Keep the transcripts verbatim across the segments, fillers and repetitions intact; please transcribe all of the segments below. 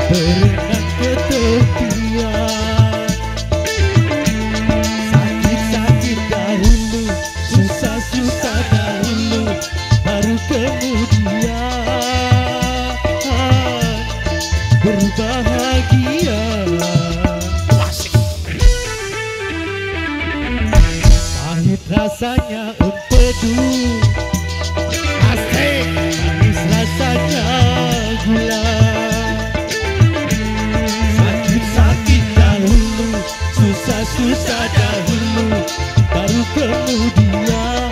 berenang ke tepian. Sakit-sakit dahulu, susah-susah dahulu, baru kemudian berbahagia. Pahit rasanya empedu, asik manis rasanya gula. Sakit-sakit dahulu, susah-susah dahulu, baru kemudian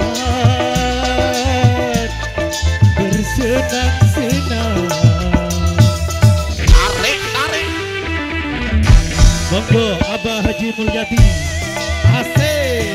bersenang-senang. Tarik, tarik. Monggo Abah Haji Mulyadi, asik.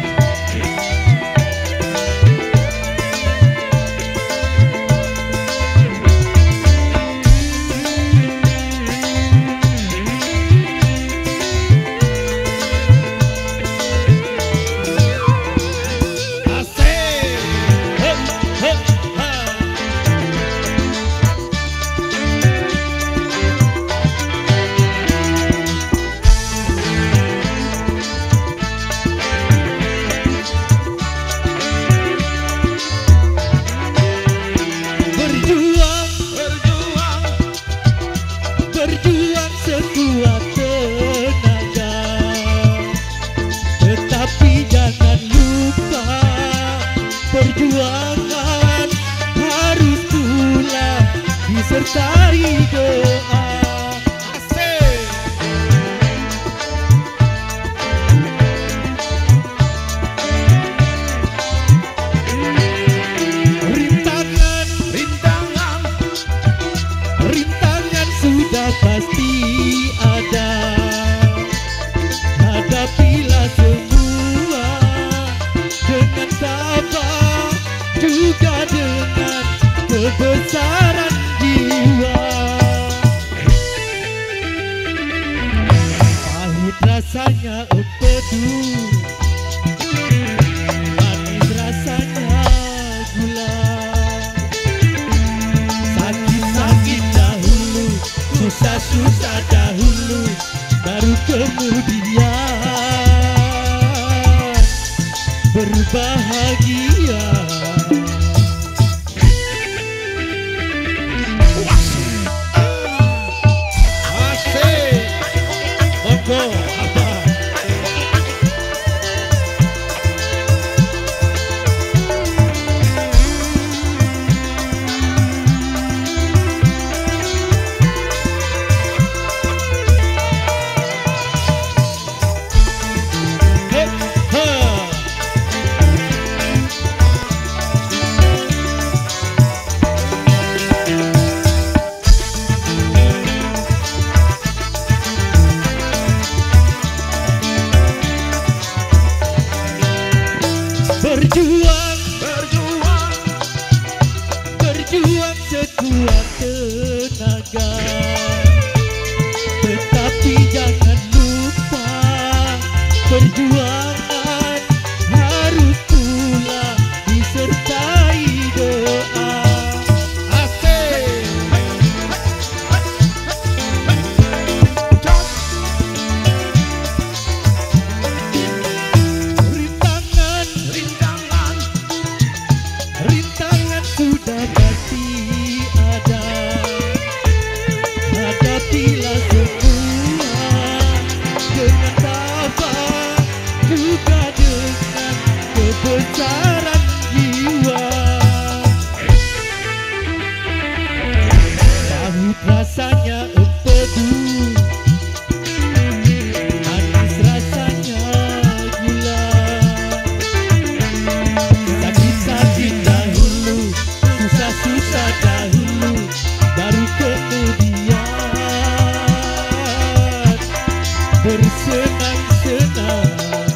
Berjuang sekuat tenaga, tetapi jangan lupa perjuangan harus pula disertai doa. Asik. Rintangan, Rintangan, rintangan sudah pasti ada. Hadapilah semua dengan sabar, juga dengan kebesaran jiwa. Pahit rasanya empedu, manis rasanya gula. Sakit-sakit dahulu, susah-susah dahulu, baru kemudian berbahagia. Asik. Monggo Abah. Berjuang, berjuang, berjuang sekuat tenaga, tetapi jangan lupa perjuangan harus pula disertai doa. Asik. Rintangan, rintangan, rintangan sudah pasti ada. Hadapilah semua dengan sabar, juga dengan kebesaran jiwa. Pahit rasanya empedu, manis rasanya gula. Sakit-sakit dahulu, susah-susah dahulu, baru kemudian bersenang-senang.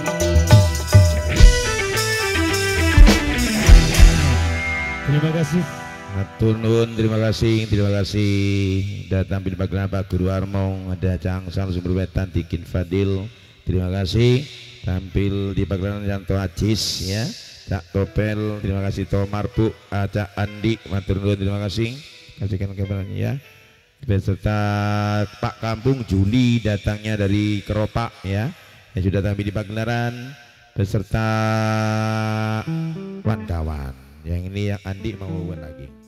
Terima kasih. Matur nuwun, terima kasih, terima kasih. Datang tampil pagelaran Pak Guru Armong, ada Cang Sang Sumber Wetan, Dikin Fadil, terima kasih. Tampil di pagelaran Yanto Ajis, ya, Cak Topel, terima kasih. Tomar Bu, Cak Andi, matur nuwun, terima kasih. Kasihkan kabarnya, ya. beserta Pak Kampung Juli datangnya dari Keropak ya, yang sudah tampil di pagelaran beserta kawan-kawan. Yang ini yang Andi mau lagi.